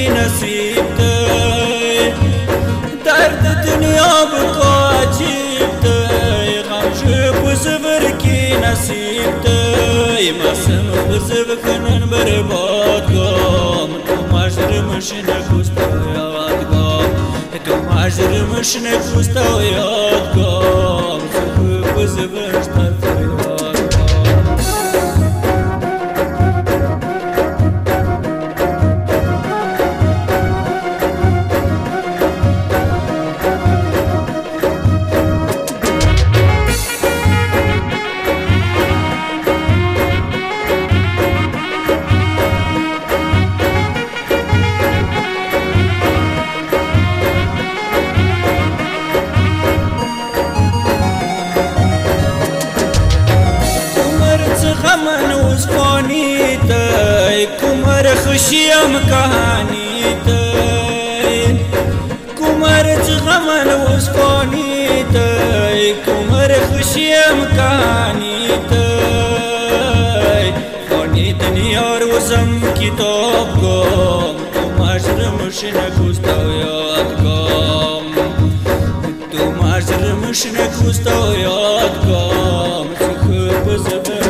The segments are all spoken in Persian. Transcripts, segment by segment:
نصیب تی درد دنیا بکو عجیب تی غمش بزبر کی نصیب تی مسم بزب کنن برباد گم تو مجرمش نکوستا یاد گم تو مجرمش نکوستا یاد گم زب بزبرش تفر یاد غمن وزفانی تی کمر خوشیم کهانی تی کمر غمن وزفانی تی کمر خوشیم کهانی تی فانی دنیا روزم کتاب گم تو مجرمش نکوستا یاد گم تو مجرمش نکوستا یاد گم سخب زبر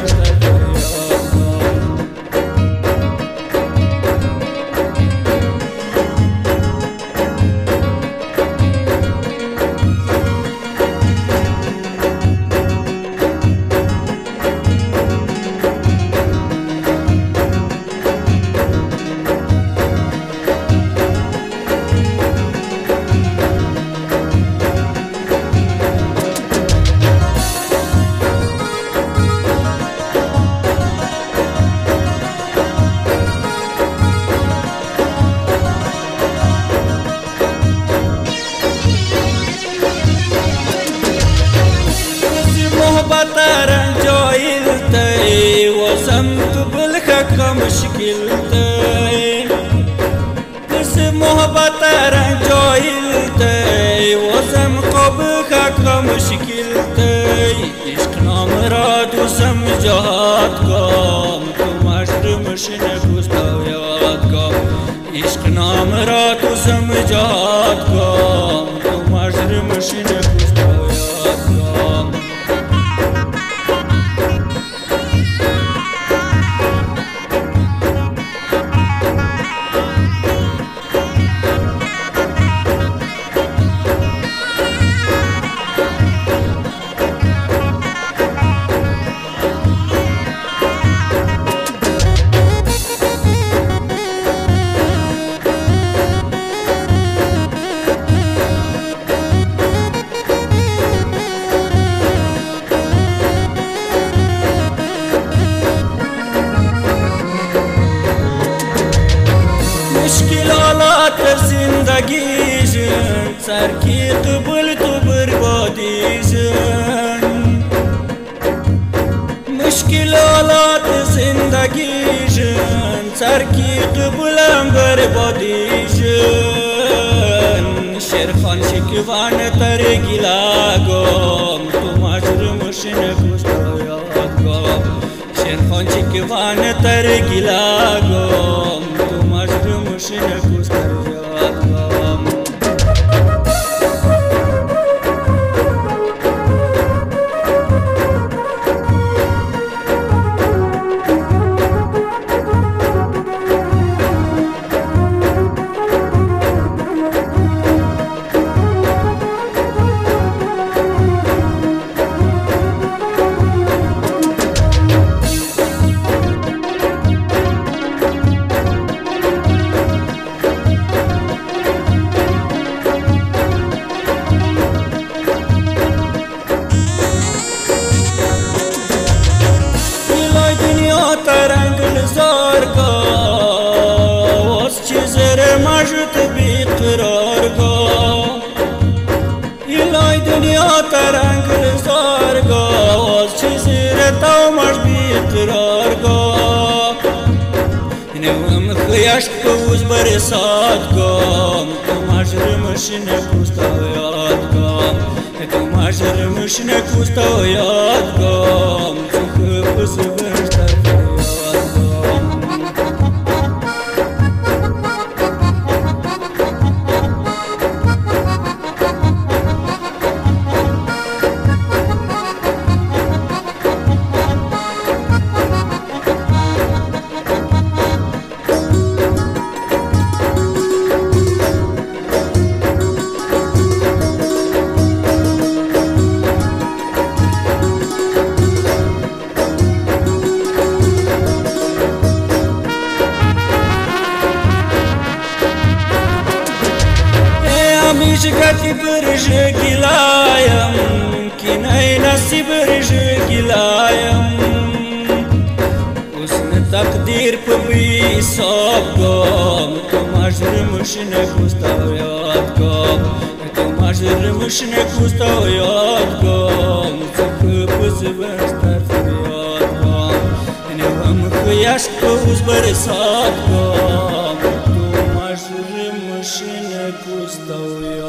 رنجايل تي وسمت بالحق مشكل تي بس محبت رنجايل تي وسم قبحق مشكل تي عشقنا مراد وسم جهات قام تو مجرمش نكوستا ياد قام عشقنا مراد وسم جهات قام تو مجرمش نكوستا ياد قام مشکلات زندگی جن سرکی قبل تو بربادی جن مشکلات زندگی جن سرکی قبلم بربادی جن شرخان شکوان تر گلا گم تو مجرمش نکوستا یاد گم شرخان شکوان تر گلا گم تو مجرمش نکوستا یاد گم مجد بیقرار گاه الهی دنیا ترنگ رزار گاه چیزی رتاو مش بیقرار گاه نوم خیش کوز برسات گام تو مجرمش نکوستا یاد گام تو مجرمش نکوستا یاد گام تو خوب زبرش یاد گام شكاتي برجقلايم كناي ناسي برجقلايم وسن تقدير ببي صابكم تماجر مشنك مستوياتكم تماجر مشنك مستوياتكم سكب زبستر فياتكم نوم خياشكو زبرساتكم تماجر مشنك مستوياتكم